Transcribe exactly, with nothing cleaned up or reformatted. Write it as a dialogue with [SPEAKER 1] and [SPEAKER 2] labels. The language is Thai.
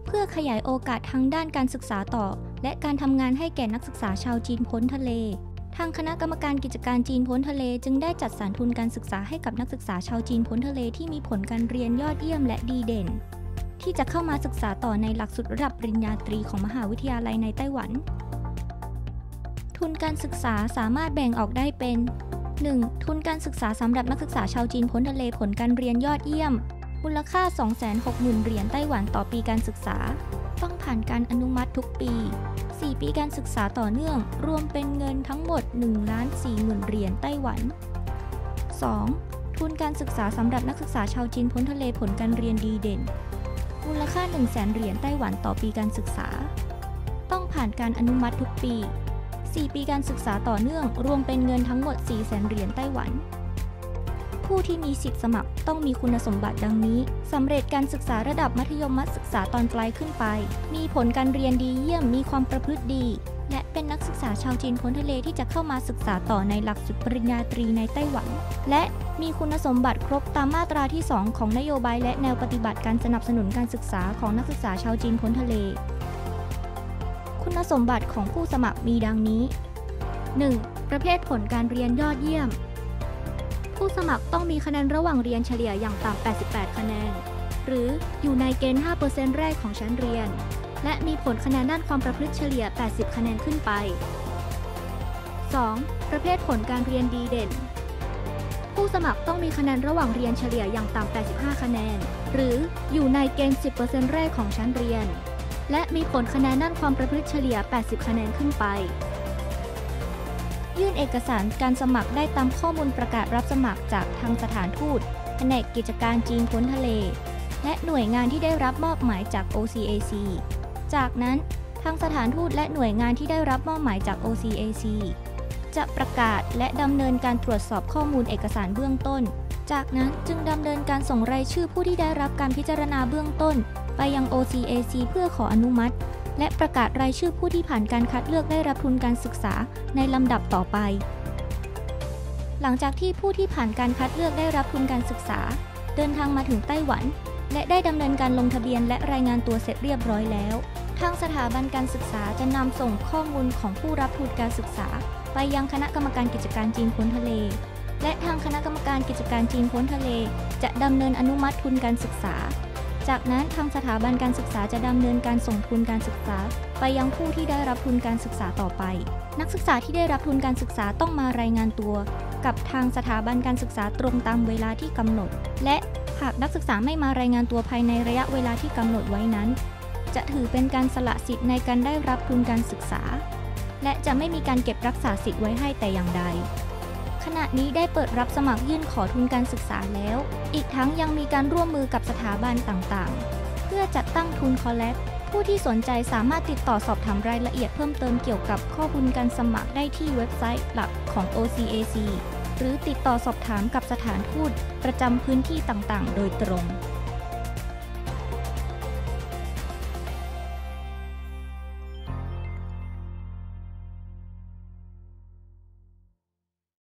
[SPEAKER 1] พื่อขยายโอกาสทางด้านการศึกษาต่อและการทำงานให้แก่นักศึกษาชาวจีนพ้นทะเลทางคณะกรรมการกิจการจีนพ้นทะเลจึงได้จัดสรรทุนการศึกษาให้กับนักศึกษาชาวจีนพ้นทะเลที่มีผลการเรียนยอดเยี่ยมและดีเด่นที่จะเข้ามาศึกษาต่อในหลักสูตรระดับปริญญาตรีของมหาวิทยาลัยในไต้หวันทุนการศึกษาสามารถแบ่งออกได้เป็น หนึ่ง. ทุนการศึกษาสำหรับนักศึกษาชาวจีนพ้นทะเลผลการเรียนยอดเยี่ยมมูลค่า สองแสนหกหมื่น เหรียญไต้หวันต่อปีการศึกษาต้องผ่านการอนุมัติทุกปี สี่ ปีการศึกษาต่อเนื่องรวมเป็นเงินทั้งหมด หนึ่งล้านสี่หมื่น เหรียญไต้หวัน สอง. ทุนการศึกษาสำหรับนักศึกษาชาวจีนพ้นทะเลผลการเรียนดีเด่นมูลค่า หนึ่งแสน เหรียญไต้หวันต่อปีการศึกษาต้องผ่านการอนุมัติทุกปี สี่ ปีการศึกษาต่อเนื่องรวมเป็นเงินทั้งหมด สี่แสน เหรียญไต้หวันผู้ที่มีสิทธิสมัครต้องมีคุณสมบัติดังนี้สำเร็จการศึกษาระดับมัธยมศึกษาตอนปลายขึ้นไปมีผลการเรียนดีเยี่ยมมีความประพฤติดีและเป็นนักศึกษาชาวจีนพ้นทะเลที่จะเข้ามาศึกษาต่อในหลักสูตรปริญญาตรีในไต้หวันและมีคุณสมบัติครบตามมาตราที่สองของนโยบายและแนวปฏิบัติการสนับสนุนการศึกษาของนักศึกษาชาวจีนพ้นทะเลคุณสมบัติของผู้สมัครมีดังนี้ หนึ่ง. ประเภทผลการเรียนยอดเยี่ยมผู้สมัครต้องมีคะแนนระหว่างเรียนเฉลี่ยอย่างต่ำแปดสิบแปดคะแนนหรืออยู่ในเกณฑ์ ห้าเปอร์เซ็นต์ แรกของชั้นเรียนและมีผลคะแนนด้านความประพฤติเฉลี่ยแปดสิบคะแนนขึ้นไป สอง. ประเภทผลการเรียนดีเด่นผู้สมัครต้องมีคะแนนระหว่างเรียนเฉลี่ยอย่างต่ำแปดสิบห้าคะแนนหรืออยู่ในเกณฑ์ สิบเปอร์เซ็นต์ แรกของชั้นเรียนและมีผลคะแนนด้านความประพฤติเฉลี่ยแปดสิบคะแนนขึ้นไปยื่นเอกสารการสมัครได้ตามข้อมูลประกาศรับสมัครจากทางสถานทูตแผนกกิจการจีนพ้นทะเลและหน่วยงานที่ได้รับมอบหมายจาก โอ ซี เอ ซี จากนั้นทางสถานทูตและหน่วยงานที่ได้รับมอบหมายจาก โอ ซี เอ ซี จะประกาศและดำเนินการตรวจสอบข้อมูลเอกสารเบื้องต้นจากนั้นจึงดำเนินการส่งรายชื่อผู้ที่ได้รับการพิจารณาเบื้องต้นไปยัง โอ ซี เอ ซี เพื่อขออนุมัติและประกาศรายชื่อผู้ที่ผ่านการคัดเลือกได้รับทุนการศึกษาในลำดับต่อไปหลังจากที่ผู้ที่ผ่านการคัดเลือกได้รับทุนการศึกษาเดินทางมาถึงไต้หวันและได้ดำเนินการลงทะเบียนและรายงานตัวเสร็จเรียบร้อยแล้วทางสถาบันการศึกษาจะนำส่งข้อมูลของผู้รับทุนการศึกษาไปยังคณะกรรมการกิจการจีนพ้นทะเลและทางคณะกรรมการกิจการจีนพ้นทะเลจะดำเนินอนุมัติทุนการศึกษาจากนั้นทางสถาบันการศึกษาจะดำเนินการส่งทุนการศึกษาไปยังผู้ที่ได้รับทุนการศึกษาต่อไปนักศึกษาที่ได้รับทุนการศึกษาต้องมารายงานตัวกับทางสถาบันการศึกษาตรงตามเวลาที่กำหนดและหากนักศึกษาไม่มารายงานตัวภายในระยะเวลาที่กำหนดไว้นั้นจะถือเป็นการสละสิทธิ์ในการได้รับทุนการศึกษาและจะไม่มีการเก็บรักษาสิทธิ์ไว้ให้แต่อย่างใดขณะนี้ได้เปิดรับสมัครยื่นขอทุนการศึกษาแล้วอีกทั้งยังมีการร่วมมือกับสถาบันต่างๆเพื่อจัดตั้งทุนคอลแลบผู้ที่สนใจสามารถติดต่อสอบถามรายละเอียดเพิ่มเติมเกี่ยวกับข้อมูลการสมัครได้ที่เว็บไซต์หลักของ โอ ซี เอ ซี หรือติดต่อสอบถามกับสถานทูตประจำพื้นที่ต่างๆโดยตรง